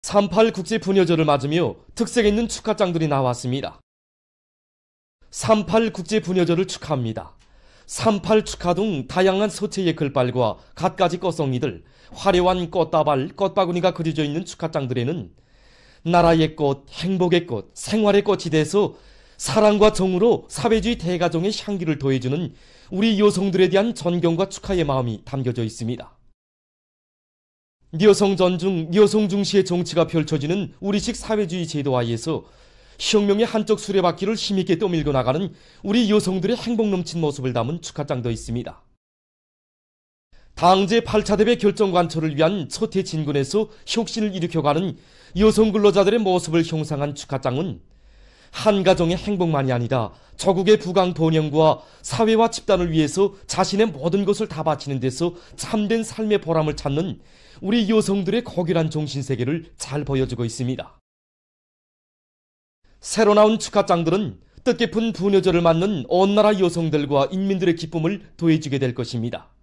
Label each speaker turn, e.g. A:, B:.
A: 38 국제 부녀절을 맞으며 특색 있는 축하장들이 나왔습니다. 38 국제 부녀절을 축하합니다. 38 축하 등 다양한 서체의 글발과 갖가지 꺼성이들, 화려한 꽃다발, 꽃바구니가 그려져 있는 축하장들에는 나라의 꽃, 행복의 꽃, 생활의 꽃이 돼서 사랑과 정으로 사회주의 대가정의 향기를 더해주는 우리 여성들에 대한 존경과 축하의 마음이 담겨져 있습니다. 여성 존중, 여성 중시의 정치가 펼쳐지는 우리식 사회주의 제도화에서 혁명의 한쪽 수레바퀴를 힘있게 떠밀고 나가는 우리 여성들의 행복 넘친 모습을 담은 축하장도 있습니다. 당제 8차 대회 결정관철을 위한 첫해 진군에서 혁신을 일으켜가는 여성 근로자들의 모습을 형상한 축하장은 한 가정의 행복만이 아니라 조국의 부강 번영과 사회와 집단을 위해서 자신의 모든 것을 다 바치는 데서 참된 삶의 보람을 찾는 우리 여성들의 고결한 정신세계를 잘 보여주고 있습니다. 새로 나온 축하장들은 뜻깊은 부녀절을 맞는 온 나라 여성들과 인민들의 기쁨을 더해주게 될 것입니다.